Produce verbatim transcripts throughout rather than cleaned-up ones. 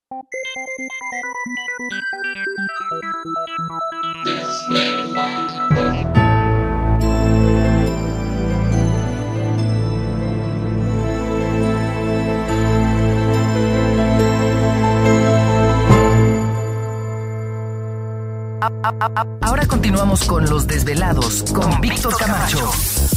Ahora continuamos con Los Desvelados con Víctor Camacho.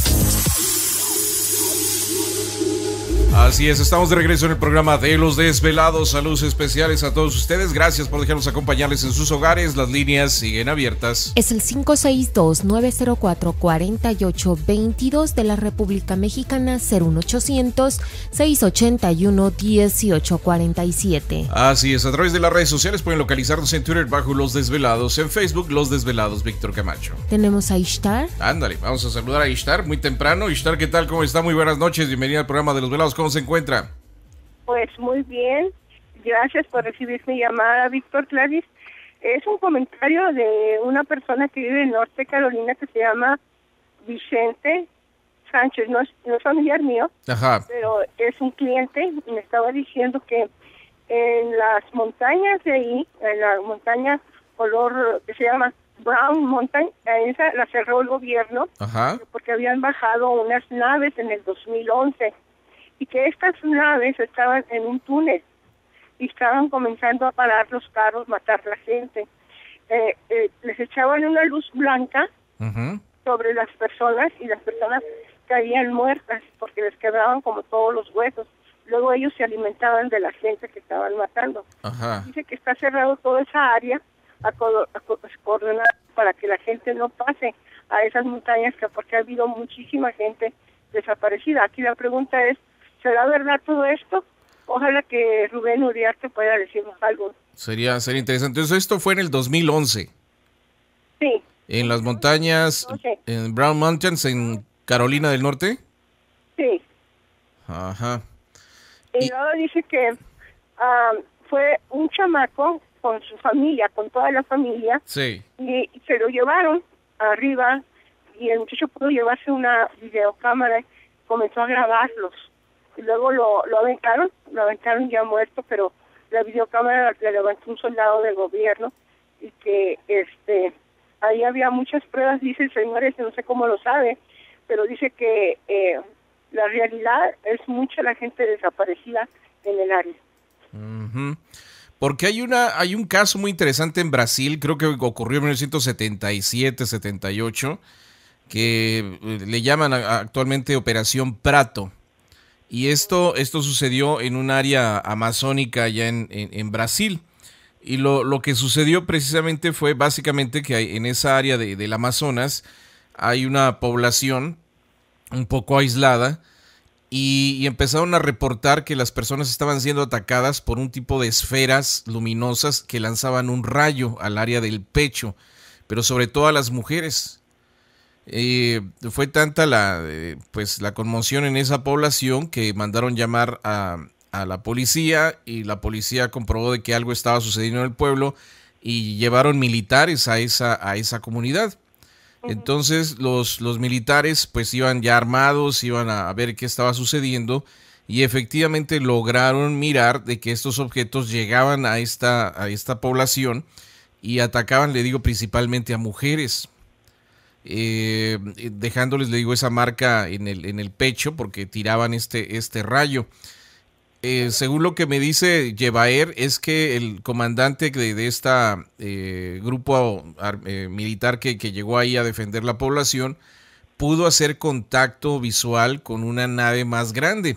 Así es, estamos de regreso en el programa de Los Desvelados. Saludos especiales a todos ustedes. Gracias por dejarnos acompañarles en sus hogares. Las líneas siguen abiertas. Es el cinco seis dos, nueve cero cuatro, cuatro ocho dos dos de la República Mexicana, cero uno ochocientos, seiscientos ochenta y uno, dieciocho cuarenta y siete. Así es, a través de las redes sociales pueden localizarnos en Twitter bajo Los Desvelados, en Facebook Los Desvelados Víctor Camacho. Tenemos a Ishtar. Ándale, vamos a saludar a Ishtar muy temprano. Ishtar, ¿qué tal? ¿Cómo está? Muy buenas noches. Bienvenida al programa de Los Velados. ¿Cómo se encuentra? Pues muy bien, gracias por recibir mi llamada, Víctor Claris. Es un comentario de una persona que vive en Norte Carolina que se llama Vicente Sánchez, no es, no es familiar mío. Ajá. Pero es un cliente y me estaba diciendo que en las montañas de ahí, en la montaña color que se llama Brown Mountain, a esa la cerró el gobierno. Ajá. Porque habían bajado unas naves en el dos mil once. Y que estas naves estaban en un túnel y estaban comenzando a parar los carros, matar la gente. Eh, eh, les echaban una luz blanca uh-huh. sobre las personas y las personas caían muertas porque les quebraban como todos los huesos. Luego ellos se alimentaban de la gente que estaban matando. Uh-huh. Dice que está cerrado toda esa área a, co- a co- coordenar para que la gente no pase a esas montañas, que porque ha habido muchísima gente desaparecida. Aquí la pregunta es, ¿será verdad todo esto? Ojalá que Rubén Uriarte pueda decirnos algo. Sería, sería interesante. Entonces, esto fue en el dos mil once. Sí. En las montañas, okay. En Brown Mountains, en Carolina del Norte. Sí. Ajá. Y, y luego dice que um, fue un chamaco con su familia, con toda la familia. Sí. Y, y se lo llevaron arriba y el muchacho pudo llevarse una videocámara y comenzó a grabarlos. Y luego lo, lo aventaron, lo aventaron ya muerto, pero la videocámara la levantó un soldado del gobierno y que este ahí había muchas pruebas, dice el señor ese, no sé cómo lo sabe, pero dice que eh, la realidad es mucha la gente desaparecida en el área. Uh-huh. Porque hay una hay un caso muy interesante en Brasil, creo que ocurrió en mil novecientos setenta y siete, setenta y ocho, que le llaman actualmente Operación Prato. Y esto, esto sucedió en un área amazónica allá en, en, en Brasil. Y lo, lo que sucedió precisamente fue básicamente que hay, en esa área de, del Amazonas hay una población un poco aislada y, y empezaron a reportar que las personas estaban siendo atacadas por un tipo de esferas luminosas que lanzaban un rayo al área del pecho, pero sobre todo a las mujeres. Eh, fue tanta la eh, pues la conmoción en esa población que mandaron llamar a, a la policía y la policía comprobó de que algo estaba sucediendo en el pueblo y llevaron militares a esa a esa comunidad. Entonces los, los militares pues iban ya armados, iban a ver qué estaba sucediendo y efectivamente lograron mirar de que estos objetos llegaban a esta, a esta población y atacaban, le digo, principalmente a mujeres. Eh, dejándoles, le digo, esa marca en el, en el pecho porque tiraban este, este rayo. Eh, según lo que me dice Yevaer, es que el comandante de, de esta eh, grupo eh, militar que, que llegó ahí a defender la población pudo hacer contacto visual con una nave más grande.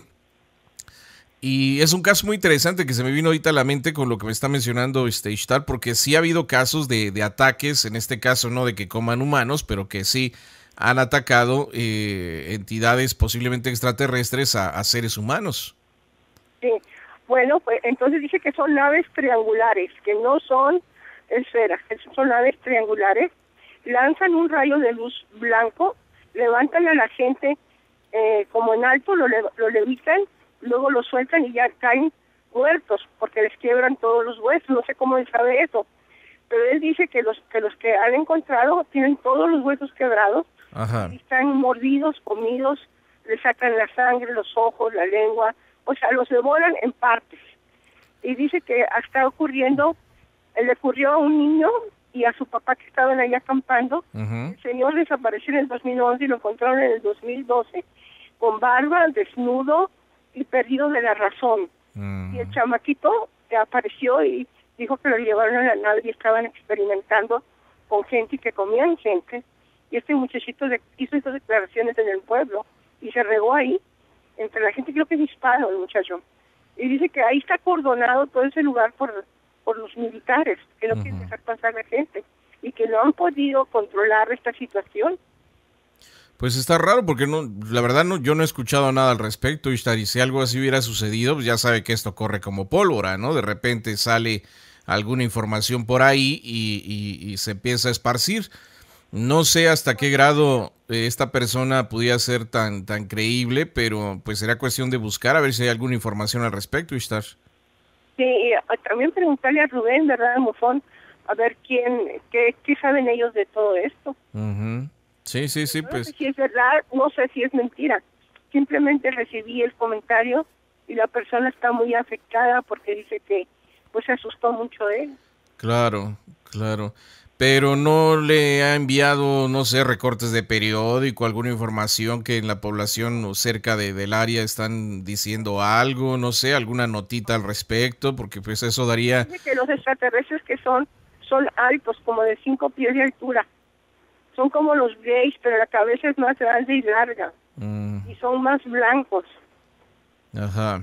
Y es un caso muy interesante que se me vino ahorita a la mente con lo que me está mencionando este Ishtar, porque sí ha habido casos de, de ataques, en este caso no de que coman humanos, pero que sí han atacado eh, entidades posiblemente extraterrestres a, a seres humanos. Sí, bueno, pues entonces dice que son naves triangulares, que no son esferas, que son naves triangulares, lanzan un rayo de luz blanco, levantan a la gente eh, como en alto, lo, lo levitan, luego los sueltan y ya caen muertos porque les quiebran todos los huesos. No sé cómo él sabe eso, pero él dice que los que los que han encontrado tienen todos los huesos quebrados. Ajá. Y están mordidos, comidos, le sacan la sangre, los ojos, la lengua, o sea, los devoran en partes. y dice que está ocurriendo, le ocurrió a un niño y a su papá que estaban ahí acampando. Uh-huh. El señor desapareció en el dos mil once y lo encontraron en el dos mil doce con barba, desnudo y perdido de la razón. Uh-huh. Y el chamaquito apareció y dijo que lo llevaron a la nave y estaban experimentando con gente y que comían gente. Y este muchachito de, hizo esas declaraciones en el pueblo y se regó ahí entre la gente, creo que es hispano el muchacho. Y dice que ahí está acordonado todo ese lugar por... por los militares, que no uh-huh. quieren dejar pasar a la gente y que no han podido controlar esta situación. Pues está raro porque no, la verdad no, yo no he escuchado nada al respecto, Ishtar, y si algo así hubiera sucedido, pues ya sabe que esto corre como pólvora, ¿no? De repente sale alguna información por ahí y, y, y se empieza a esparcir. No sé hasta qué grado eh, esta persona pudiera ser tan, tan creíble, pero pues será cuestión de buscar a ver si hay alguna información al respecto, Ishtar. Sí, también preguntarle a Rubén, ¿verdad, Mufón? A ver quién, qué, qué saben ellos de todo esto. Uh-huh. Sí, sí, sí, no pues. No sé si es verdad, no sé si es mentira. Simplemente recibí el comentario y la persona está muy afectada porque dice que pues se asustó mucho de él. Claro, claro. Pero no le ha enviado, no sé, recortes de periódico, alguna información que en la población o cerca de, del área están diciendo algo, no sé, alguna notita al respecto, porque pues eso daría... Dice que los extraterrestres que son, son altos, como de cinco pies de altura. Son como los gays, pero la cabeza es más grande y larga. Mm. Y son más blancos. Ajá.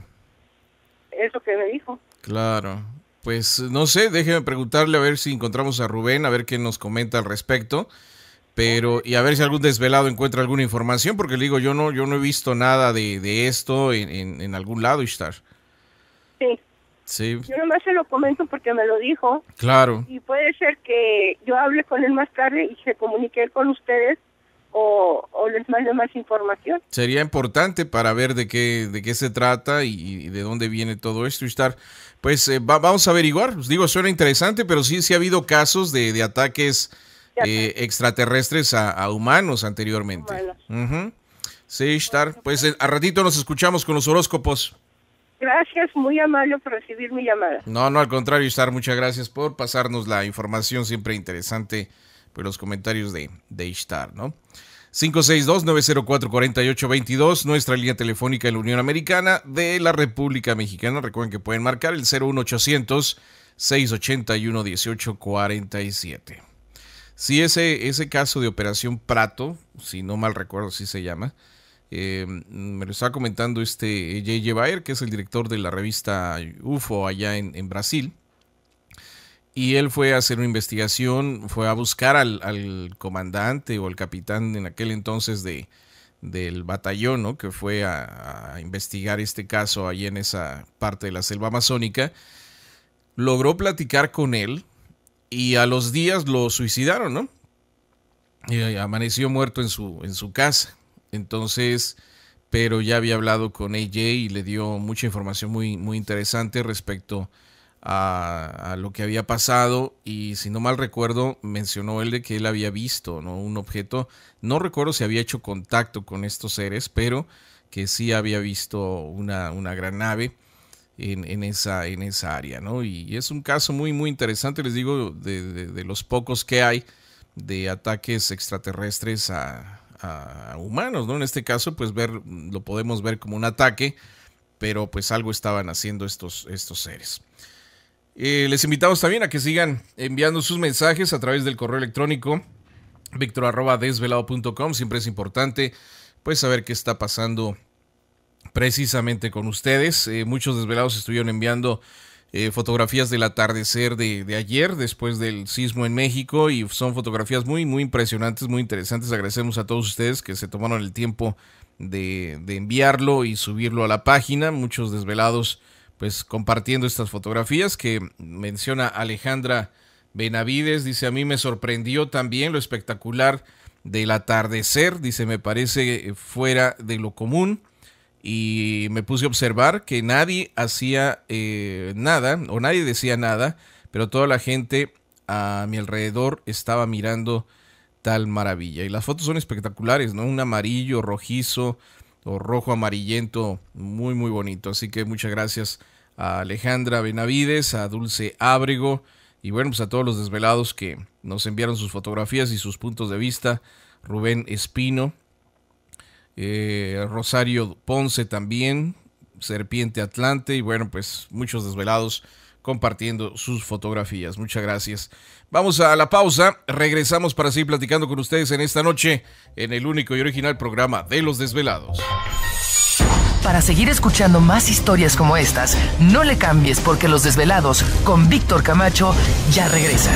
Eso que me dijo. Claro. Pues no sé, déjeme preguntarle a ver si encontramos a Rubén, a ver qué nos comenta al respecto, pero y a ver si algún desvelado encuentra alguna información, porque le digo, yo no yo no he visto nada de, de esto en, en, en algún lado, Ishtar. Sí. Sí. Yo nomás se lo comento porque me lo dijo. Claro. Y puede ser que yo hable con él más tarde y se comunique con ustedes o, o les mande más información. Sería importante para ver de qué de qué se trata y, y de dónde viene todo esto, Ishtar. Pues eh, va, vamos a averiguar. Pues digo, suena interesante, pero sí, sí ha habido casos de, de ataques eh, extraterrestres a, a humanos anteriormente. Uh-huh. Sí, Ishtar. Pues eh, a ratito nos escuchamos con los horóscopos. Gracias, muy amable por recibir mi llamada. No, no, al contrario, Ishtar, muchas gracias por pasarnos la información siempre interesante, pues los comentarios de, de Ishtar, ¿no? cinco seis dos, nueve cero cuatro, cuatro ocho dos dos, nuestra línea telefónica en la Unión Americana de la República Mexicana. Recuerden que pueden marcar el cero uno ochocientos, seiscientos ochenta y uno, dieciocho cuarenta y siete. Sí, ese, ese caso de Operación Prato, si no mal recuerdo así se llama, eh, me lo estaba comentando este J J Baer, que es el director de la revista U F O allá en, en Brasil. Y él fue a hacer una investigación, fue a buscar al, al comandante o al capitán en aquel entonces de, del batallón, ¿no? Que fue a, a investigar este caso ahí en esa parte de la selva amazónica. Logró platicar con él y a los días lo suicidaron, ¿no? Y amaneció muerto en su, en su casa. Entonces, pero ya había hablado con A J y le dio mucha información muy, muy interesante respecto A, a lo que había pasado, y si no mal recuerdo mencionó él de que él había visto, ¿no?, un objeto, no recuerdo si había hecho contacto con estos seres, pero que sí había visto una, una gran nave en, en, esa, en esa área, ¿no? Y es un caso muy muy interesante, les digo, de, de, de los pocos que hay de ataques extraterrestres a, a humanos, ¿no? En este caso pues ver, lo podemos ver como un ataque, pero pues algo estaban haciendo estos, estos seres. Eh, les invitamos también a que sigan enviando sus mensajes a través del correo electrónico victor arroba desvelado punto com. Siempre es importante pues saber qué está pasando precisamente con ustedes. Eh, muchos desvelados estuvieron enviando eh, fotografías del atardecer de, de ayer después del sismo en México, y son fotografías muy muy impresionantes, muy interesantes. Agradecemos a todos ustedes que se tomaron el tiempo de, de enviarlo y subirlo a la página. Muchos desvelados pues compartiendo estas fotografías que menciona Alejandra Benavides. Dice, a mí me sorprendió también lo espectacular del atardecer. Dice, me parece fuera de lo común, y me puse a observar que nadie hacía eh, nada, o nadie decía nada, pero toda la gente a mi alrededor estaba mirando tal maravilla. Y las fotos son espectaculares, ¿no? Un amarillo rojizo o rojo amarillento muy muy bonito. Así que muchas gracias a Alejandra Benavides, a Dulce Ábrego y bueno, pues a todos los desvelados que nos enviaron sus fotografías y sus puntos de vista. Rubén Espino, eh, Rosario Ponce también, Serpiente Atlante y bueno, pues muchos desvelados compartiendo sus fotografías. Muchas gracias. Vamos a la pausa, regresamos para seguir platicando con ustedes en esta noche en el único y original programa de Los Desvelados. Para seguir escuchando más historias como estas, no le cambies porque Los Desvelados con Víctor Camacho ya regresan.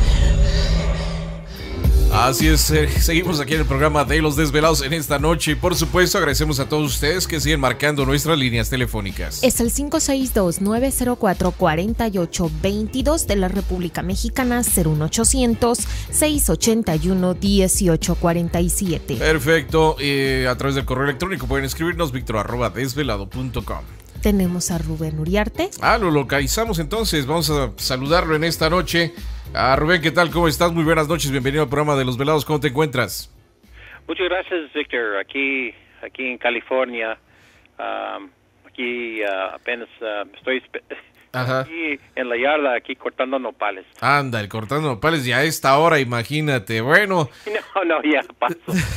Así es, eh, seguimos aquí en el programa de Los Desvelados en esta noche y por supuesto agradecemos a todos ustedes que siguen marcando nuestras líneas telefónicas. Es el cinco seis dos, nueve cero cuatro, cuatro ocho dos dos de la República Mexicana, cero uno ochocientos, seiscientos ochenta y uno, dieciocho cuarenta y siete. Perfecto, eh, a través del correo electrónico pueden escribirnos victor arroba desvelado punto com. Tenemos a Rubén Uriarte. Ah, lo localizamos entonces, vamos a saludarlo en esta noche. Ah, Rubén, ¿qué tal? ¿Cómo estás? Muy buenas noches, bienvenido al programa de Los Velados. ¿Cómo te encuentras? Muchas gracias, Víctor. Aquí, aquí en California, um, aquí uh, apenas uh, estoy Ajá. aquí en la yarda, aquí cortando nopales. Anda, el cortando nopales ya a esta hora, imagínate. Bueno. No, no, ya paso.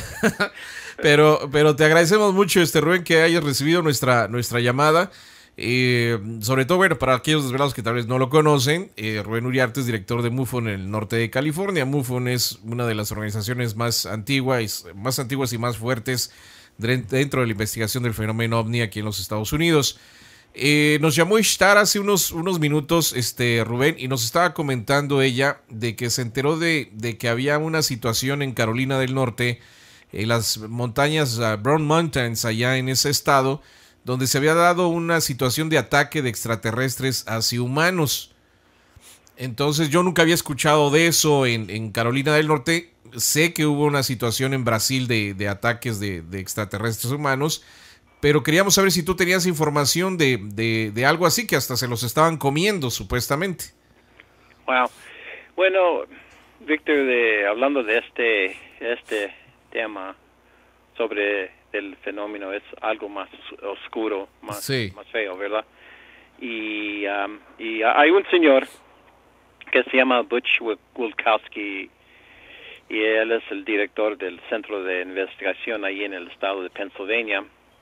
pero, pero te agradecemos mucho, este Rubén, que hayas recibido nuestra, nuestra llamada. Eh, sobre todo, bueno, para aquellos desvelados que tal vez no lo conocen, eh, Rubén Uriarte es director de MUFON en el norte de California. MUFON es una de las organizaciones más antiguas, más antiguas y más fuertes dentro de la investigación del fenómeno ovni aquí en los Estados Unidos. Eh, nos llamó Ishtar hace unos, unos minutos, este Rubén, y nos estaba comentando ella de que se enteró de, de que había una situación en Carolina del Norte, en las montañas uh, Brown Mountains, allá en ese estado, donde se había dado una situación de ataque de extraterrestres hacia humanos. Entonces yo nunca había escuchado de eso en, en Carolina del Norte. Sé que hubo una situación en Brasil de, de ataques de, de extraterrestres humanos, pero queríamos saber si tú tenías información de, de, de algo así, que hasta se los estaban comiendo supuestamente. Wow. Bueno, Víctor, de, hablando de este, este tema sobre el fenómeno, es algo más oscuro, más, sí. más feo, ¿verdad? Y, um, y hay un señor que se llama Butch Witkowski y él es el director del Centro de Investigación ahí en el estado de Pennsylvania.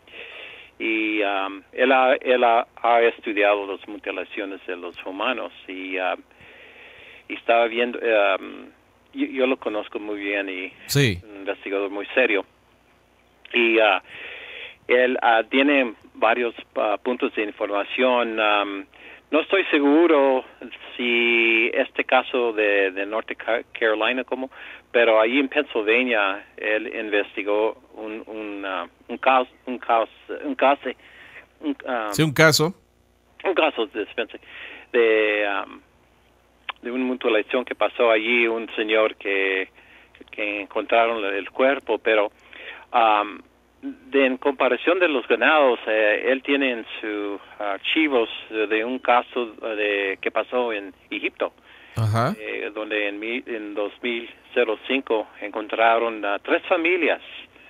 Y um, él, ha, él ha, ha estudiado las mutilaciones de los humanos y, uh, y estaba viendo, um, yo, yo lo conozco muy bien y sí. es un investigador muy serio. Y uh, él uh, tiene varios uh, puntos de información. Um, no estoy seguro si este caso de, de Norte Carolina, como, pero allí en Pennsylvania él investigó un un uh, un caso un caso un caso un, um, sí, un caso un caso de de, um, de una mutilación que pasó allí, un señor que que encontraron el cuerpo, pero Um, de, en comparación de los ganados, eh, él tiene en sus archivos uh, de un caso de que pasó en Egipto, Ajá. Eh, donde en, mi, en dos mil cinco encontraron uh, tres familias,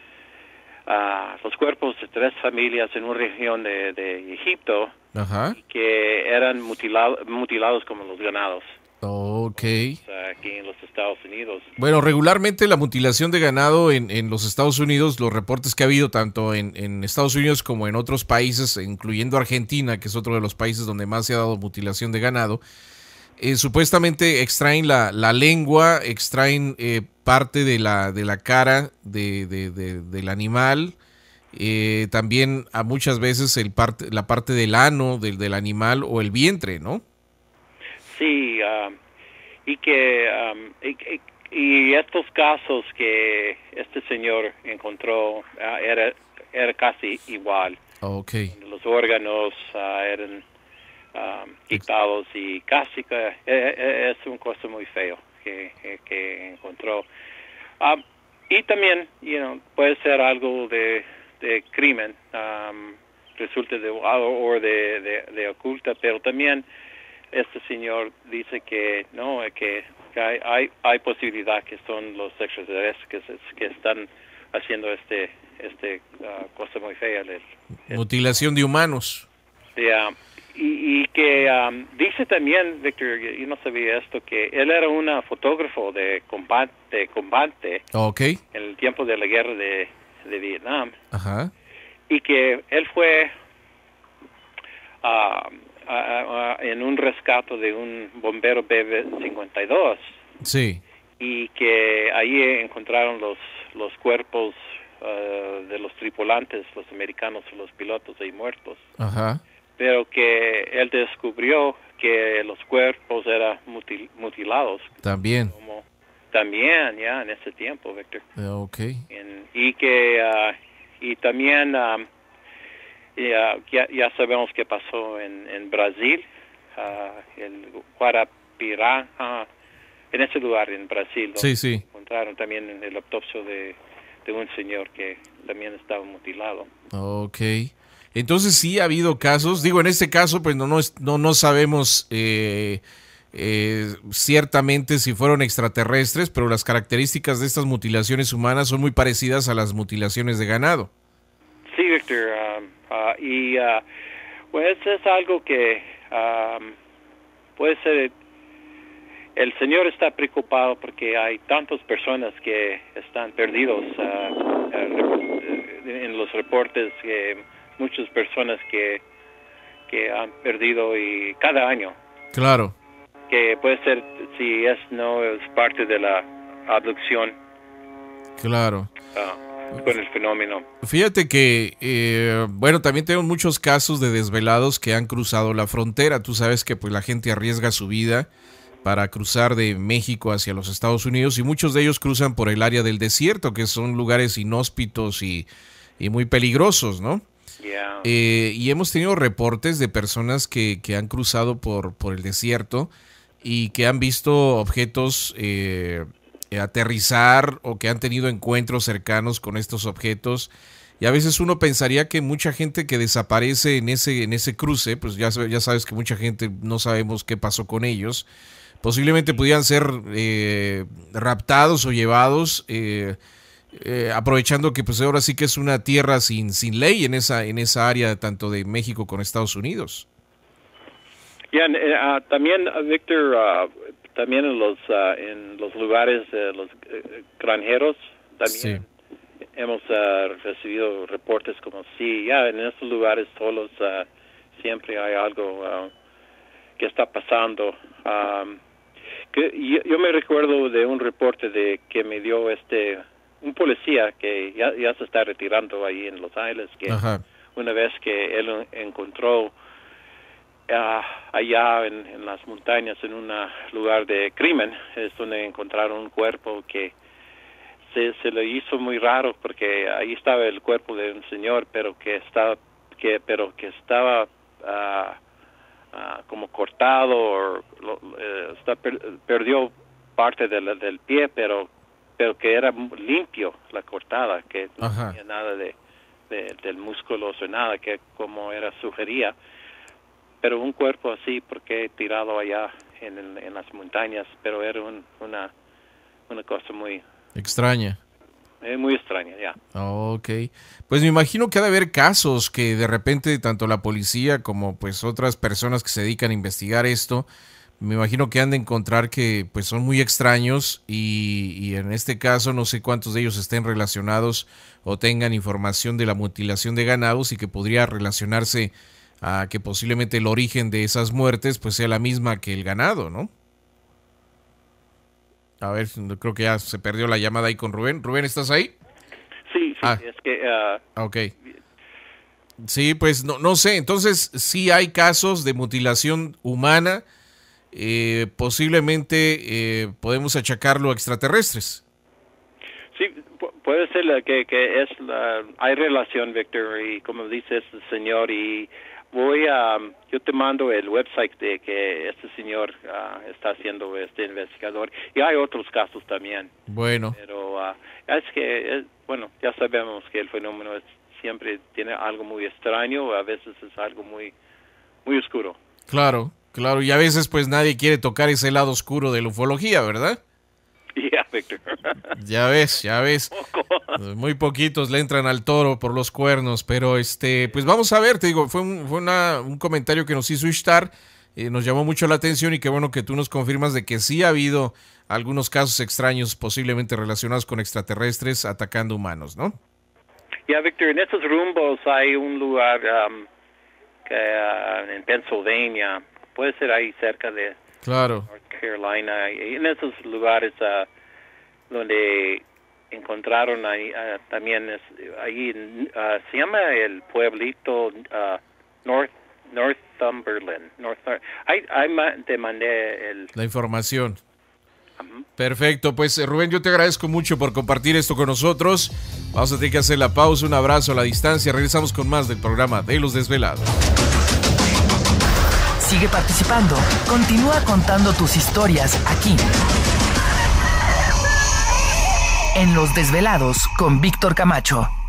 uh, los cuerpos de tres familias en una región de, de Egipto. Ajá. Que eran mutilado, mutilados como los ganados. Ok. Aquí en los Estados Unidos. Bueno, regularmente la mutilación de ganado en, en los Estados Unidos, los reportes que ha habido tanto en, en Estados Unidos como en otros países, incluyendo Argentina, que es otro de los países donde más se ha dado mutilación de ganado, eh, supuestamente extraen la, la lengua, extraen eh, parte de la, de la cara de, de, de, del animal, eh, también a muchas veces el parte, la parte del ano del, del animal o el vientre, ¿no? Sí, um, y que um, y, y estos casos que este señor encontró uh, era era casi igual. Okay. Los órganos uh, eran um, quitados y casi que eh, eh, es una cosa muy feo que, que, que encontró. Um, y también, you know, puede ser algo de, de crimen, um, resulta de o de, de, de oculta, pero también este señor dice que no, que, que hay, hay hay posibilidad que son los extraterrestres que, que están haciendo este este uh, cosa muy fea. El, Mutilación de humanos. Yeah. y, y que um, dice también, Víctor, yo no sabía esto, que él era un fotógrafo de combate, de combate okay. en el tiempo de la guerra de, de Vietnam. Ajá. Y que él fue uh, uh, uh, en un rescate de un bombero B cincuenta y dos. Sí. Y que ahí encontraron los, los cuerpos uh, de los tripulantes, los americanos, los pilotos ahí muertos. Ajá. Pero que él descubrió que los cuerpos eran mutil, mutilados. También. Como, también, ya, en ese tiempo, Víctor. Uh, ok. En, y que, uh, y también, um, ya, ya, ya sabemos qué pasó en, en Brasil, uh, el Guarapirá, uh, en ese lugar, en Brasil. Sí, sí. Encontraron también en el autopsia de, de un señor que también estaba mutilado. Ok. Entonces sí ha habido casos, digo, en este caso pues no, no, no, no sabemos eh, eh, ciertamente si fueron extraterrestres, pero las características de estas mutilaciones humanas son muy parecidas a las mutilaciones de ganado. Sí, Víctor, um, uh, y uh, pues es algo que um, puede ser, el Señor está preocupado porque hay tantas personas que están perdidos uh, uh, en los reportes que muchas personas que, que han perdido y cada año. Claro. Que puede ser, si es no es parte de la abducción. Claro. Uh, con el fenómeno. Fíjate que, eh, bueno, también tenemos muchos casos de desvelados que han cruzado la frontera. Tú sabes que pues la gente arriesga su vida para cruzar de México hacia los Estados Unidos y muchos de ellos cruzan por el área del desierto, que son lugares inhóspitos y, y muy peligrosos, ¿no? Yeah. Eh, y hemos tenido reportes de personas que, que han cruzado por, por el desierto y que han visto objetos eh, aterrizar o que han tenido encuentros cercanos con estos objetos. Y a veces uno pensaría que mucha gente que desaparece en ese, en ese cruce, pues ya, ya sabes que mucha gente no sabemos qué pasó con ellos, posiblemente pudieran ser eh, raptados o llevados eh, Eh, aprovechando que pues ahora sí que es una tierra sin sin ley en esa en esa área tanto de México con Estados Unidos. Yeah, uh, también uh, Víctor, uh, también en los uh, en los lugares uh, los uh, granjeros también sí. hemos uh, recibido reportes como sí, ya en esos lugares solos uh, siempre hay algo uh, que está pasando. Um, que yo, yo me recuerdo de un reporte de que me dio este un policía que ya, ya se está retirando ahí en Los Ángeles, que Ajá. una vez que él encontró uh, allá en, en las montañas, en un lugar de crimen, es donde encontraron un cuerpo que se, se le hizo muy raro, porque ahí estaba el cuerpo de un señor, pero que estaba, que, pero que estaba uh, uh, como cortado, o uh, está, per, perdió parte del, del pie, pero pero que era limpio la cortada, que no Ajá. tenía nada de, de del músculo o nada, que como era sugería, pero un cuerpo así, porque tirado allá en, el, en las montañas, pero era un, una una cosa muy extraña. Eh, muy extraña, ya. Yeah. Ok, pues me imagino que ha de haber casos que de repente tanto la policía como pues otras personas que se dedican a investigar esto, me imagino que han de encontrar que pues son muy extraños y, y en este caso no sé cuántos de ellos estén relacionados o tengan información de la mutilación de ganados y que podría relacionarse a que posiblemente el origen de esas muertes pues sea la misma que el ganado, ¿no? A ver, creo que ya se perdió la llamada ahí con Rubén. Rubén, ¿estás ahí? Sí, sí, ah. es que... Uh... Ok. Sí, pues no, no sé, entonces sí hay casos de mutilación humana. Eh, posiblemente eh, podemos achacarlo a extraterrestres. Sí, puede ser la que, que es la, hay relación, Víctor, y como dice este señor, y voy a, yo te mando el website de que este señor uh, está haciendo este investigador, y hay otros casos también. Bueno. Pero uh, es que, es, bueno, ya sabemos que el fenómeno es, siempre tiene algo muy extraño, a veces es algo muy, muy oscuro. Claro. Claro, y a veces pues nadie quiere tocar ese lado oscuro de la ufología, ¿verdad? Yeah, Víctor. Ya ves, ya ves. Muy poquitos le entran al toro por los cuernos, pero este, pues vamos a ver, te digo, fue un, fue una, un comentario que nos hizo Ishtar, eh, nos llamó mucho la atención y qué bueno que tú nos confirmas de que sí ha habido algunos casos extraños posiblemente relacionados con extraterrestres atacando humanos, ¿no? Ya, Víctor, en esos rumbos hay un lugar um, que, uh, en Pennsylvania, puede ser ahí cerca de Claro. North Carolina, y en esos lugares uh, donde encontraron ahí, uh, también es, ahí uh, se llama el pueblito uh, North Northumberland. North, ahí, ahí te mandé el... la información. Perfecto, pues Rubén, yo te agradezco mucho por compartir esto con nosotros. Vamos a tener que hacer la pausa, un abrazo a la distancia. Regresamos con más del programa de Los Desvelados. Sigue participando, continúa contando tus historias aquí, en Los Desvelados con Víctor Camacho.